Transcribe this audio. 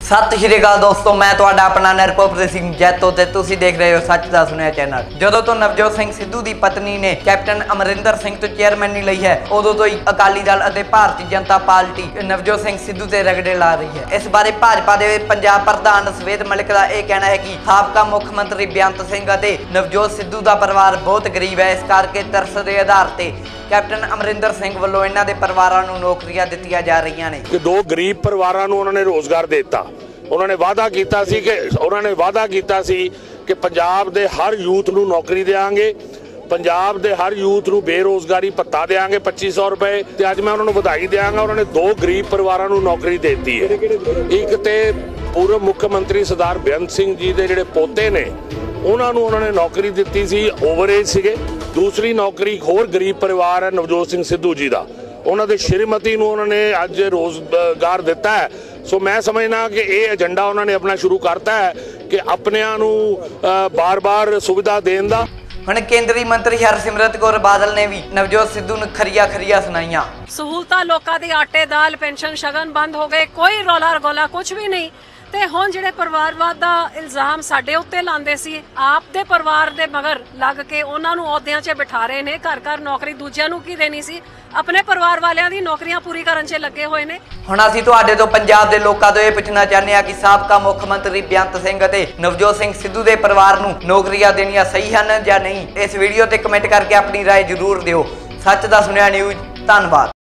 सत श्री अकाल दोस्तों, मैं तुहाडा अपना नरभूप सिंह जैतो ते तुसीं देख रहे हो सच दा सुनिया चैनल। जदों तो नवजोत सिंह सिद्धू दी पत्नी ने कैप्टन अमरिंदर सिंह तो चेयरमैनी लई है, उदों तो ही अकाली दल अते भारतीय जनता पार्टी नवजोत सिंह सिद्धू ते रगड़े ला रही है। इस बारे भाजपा दे पंजाब प्रधान सवेद मलिक दा यह कहना है कि साबका मुख मंत्री बेअंत सिंह अते नवजोत सिद्धू दा परिवार बहुत गरीब है, इस करके तरस दे आधार ते कैप्टन अमरिंदर सिंह ਵੱਲੋਂ ਇਹਨਾਂ ਦੇ ਪਰਿਵਾਰਾਂ ਨੂੰ ਨੌਕਰੀਆਂ ਦਿੱਤੀਆਂ ਜਾ ਰਹੀਆਂ ਨੇ ਕਿ 2 ਗਰੀਬ ਪਰਿਵਾਰਾਂ ਨੂੰ ਉਹਨਾਂ ਨੇ ਰੋਜ਼ਗਾਰ ਦਿੱਤਾ। ਉਹਨਾਂ ਨੇ ਵਾਅਦਾ ਕੀਤਾ ਸੀ ਕਿ ਪੰਜਾਬ ਦੇ ਹਰ ਯੂਥ ਨੂੰ ਨੌਕਰੀ ਦੇਵਾਂਗੇ, ਪੰਜਾਬ ਦੇ ਹਰ ਯੂਥ ਨੂੰ ਬੇਰੋਜ਼ਗਾਰੀ ਭੱਤਾ ਦੇਵਾਂਗੇ 2500 ਰੁਪਏ। ਤੇ ਅੱਜ ਮੈਂ ਉਹਨਾਂ ਨੂੰ ਵਧਾਈ ਦੇਵਾਂਗਾ, ਉਹਨਾਂ ਨੇ 2 ਗਰੀਬ ਪਰਿਵਾਰਾਂ ਨੂੰ ਨੌਕਰੀ ਦੇ ਦਿੱਤੀ ਹੈ। ਇੱਕ ਤੇ ਪੂਰਵ ਮੁੱਖ ਮੰਤਰੀ ਸਰਦਾਰ ਬੇਅੰਤ ਸਿੰਘ ਜੀ ਦੇ ਜਿਹੜੇ ਪੋਤੇ ਨੇ ਉਹਨਾਂ ਨੂੰ ਉਹਨਾਂ ਨੇ ਨੌਕਰੀ ਦਿੱਤੀ ਸੀ, ਓਵਰਏਜ ਸੀਗੇ। दूसरी नौकरी एक होर गरीब परिवार है नवजोत सिंह सिद्धू जी का, उन्होंने श्रीमती नूं उन्होंने अज रोजगार दिता है। सो मैं समझना कि ये एजेंडा उन्होंने अपना शुरू करता है कि अपनिਆਂ ਨੂੰ बार-बार सुविधा देने का। ਹੁਣ ਕੇਂਦਰੀ ਮੰਤਰੀ ਹਰਸਿਮਰਤ ਕੌਰ ਬਾਦਲ ਨੇ ਵੀ ਨਵਜੋਤ ਸਿੱਧੂ ਨੂੰ ਖਰੀਆਂ ਸੁਣਾਈਆਂ। सहूलतां लोकां दी आटे दाल पेंशन शगन बंद हो गए, कोई रौला रगोला कुछ भी नहीं। ਤੇ ਹੁਣ ਜਿਹੜੇ ਪਰਿਵਾਰਵਾਦ ਦਾ ਇਲਜ਼ਾਮ ਸਾਡੇ ਉੱਤੇ ਲਾਉਂਦੇ ਸੀ, ਆਪ ਦੇ ਪਰਿਵਾਰ ਦੇ ਮਗਰ ਲੱਗ ਕੇ ਉਹਨਾਂ ਨੂੰ ਅਹੁਦਿਆਂ 'ਚ ਬਿਠਾ ਰਹੇ ਨੇ। ਘਰ ਘਰ ਨੌਕਰੀ ਦੂਜਿਆਂ ਨੂੰ ਕੀ ਦੇਣੀ ਸੀ, ਆਪਣੇ ਪਰਿਵਾਰ ਵਾਲਿਆਂ ਦੀ ਨੌਕਰੀਆਂ ਪੂਰੀ ਕਰਨ 'ਚ ਲੱਗੇ ਹੋਏ ਨੇ। ਹੁਣ ਅਸੀਂ ਤੁਹਾਡੇ ਤੋਂ ਪੰਜਾਬ ਦੇ ਲੋਕਾਂ ਤੋਂ ਇਹ ਪੁੱਛਣਾ ਚਾਹੁੰਦੇ ਹਾਂ ਕਿ ਸਾਬਕਾ ਮੁੱਖ ਮੰਤਰੀ ਬੇਅੰਤ ਸਿੰਘ ਅਤੇ ਨਵਜੋਤ ਸਿੰਘ ਸਿੱਧੂ ਦੇ ਪਰਿਵਾਰ ਨੂੰ ਨੌਕਰੀਆਂ ਦੇਣੀਆਂ ਸਹੀ ਹਨ ਜਾਂ ਨਹੀਂ। ਇਸ ਵੀਡੀਓ ਤੇ ਕਮੈਂਟ ਕਰਕੇ ਆਪਣੀ ਰਾਏ ਜ਼ਰੂਰ ਦਿਓ। ਸੱਚ ਦਾ ਸੁਣਿਆ ਨਿਊਜ਼, ਧੰਨਵਾਦ।